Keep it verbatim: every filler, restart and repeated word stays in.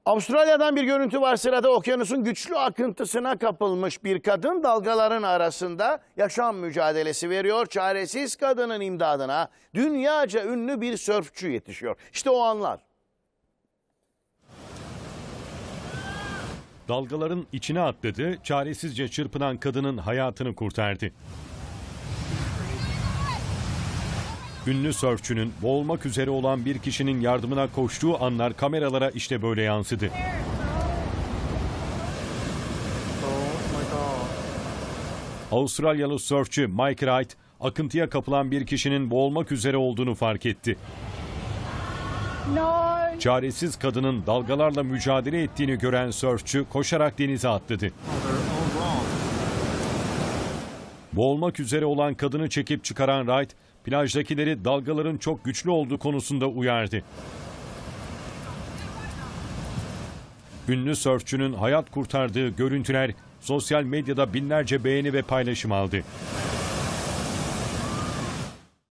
Avustralya'dan bir görüntü var sırada. Okyanusun güçlü akıntısına kapılmış bir kadın dalgaların arasında yaşam mücadelesi veriyor. Çaresiz kadının imdadına dünyaca ünlü bir sörfçü yetişiyor. İşte o anlar. Dalgaların içine atladı, çaresizce çırpınan kadının hayatını kurtardı. Ünlü sörfçünün boğulmak üzere olan bir kişinin yardımına koştuğu anlar kameralara işte böyle yansıdı. Avustralyalı sörfçü Mike Wright, akıntıya kapılan bir kişinin boğulmak üzere olduğunu fark etti. No. Çaresiz kadının dalgalarla mücadele ettiğini gören sörfçü koşarak denize atladı. Boğulmak üzere olan kadını çekip çıkaran Wright, plajdakileri dalgaların çok güçlü olduğu konusunda uyardı. Ünlü sörfçünün hayat kurtardığı görüntüler sosyal medyada binlerce beğeni ve paylaşım aldı.